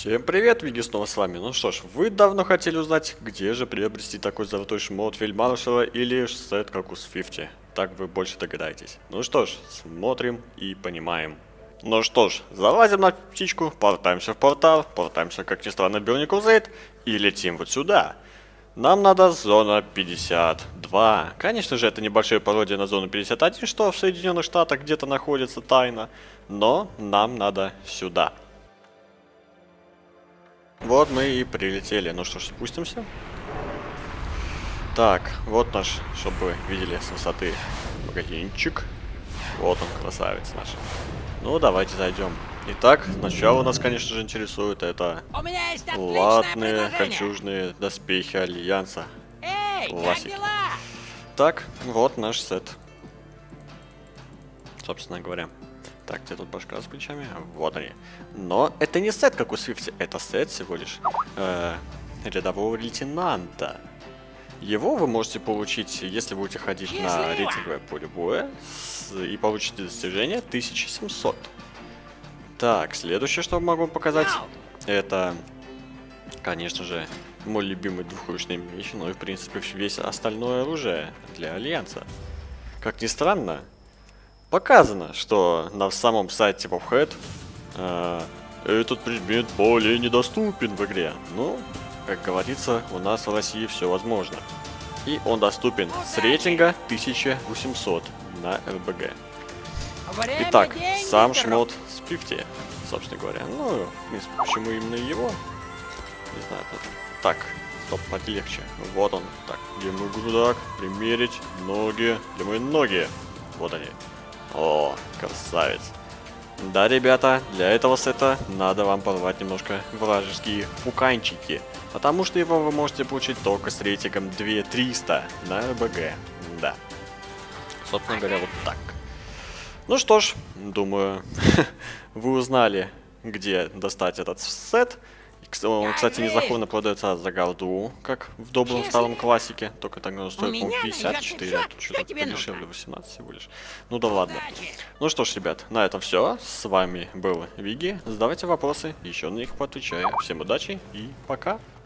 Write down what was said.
Всем привет, Виги снова с вами. Ну что ж, вы давно хотели узнать, где же приобрести такой золотой шмот фельдмаршала или сет как у Свифти. Так вы больше догадаетесь. Ну что ж, смотрим и понимаем. Ну что ж, залазим на птичку, портаемся в портал, портаемся, как ни странно, Burning Crusade и летим вот сюда. Нам надо зона 52. Конечно же, это небольшая пародия на зону 51, что в Соединенных Штатах где-то находится тайно. Но нам надо сюда. Вот мы и прилетели. Ну что ж, спустимся. Так, вот наш, чтобы вы видели с высоты, магазинчик. Вот он, красавец наш. Ну, давайте зайдем. Итак, сначала нас, конечно же, интересует это латные, кольчужные доспехи Альянса. Классики. Так, вот наш сет. Собственно говоря. Так, где тут башка с плечами? Вот они. Но это не сет, как у Свифти. Это сет всего лишь рядового лейтенанта. Его вы можете получить, если будете ходить на рейтинговое поле боя. И получите достижение 1700. Так, следующее, что могу вам показать, это, конечно же, мой любимый двухручный меч. Ну и, в принципе, весь остальное оружие для Альянса. Как ни странно, показано, что на самом сайте Webhead этот предмет более недоступен в игре. Ну, как говорится, у нас в России все возможно. И он доступен с рейтинга 1800 на РБГ. Итак, сам шмот с 50, собственно говоря. Ну, в принципе, почему именно его? Не знаю. Так, стоп, полегче. Вот он. Так, где мой грудак? Примерить ноги. Где мои ноги? Вот они. О, красавец. Да, ребята, для этого сета надо вам порвать немножко вражеские пуканчики. Потому что его вы можете получить только с рейтингом 2300 на РБГ. Да. Собственно говоря, вот так. Ну что ж, думаю, вы узнали, где достать этот сет. Он, кстати, незаконно продается за голду, как в добром старом классике. Только тогда он стоит, по-моему, 54, а тут что-то подешевле, 18 всего лишь. Ну да ладно. Ну что ж, ребят, на этом все. С вами был Виги. Задавайте вопросы, еще на них поотвечаю. Всем удачи и пока.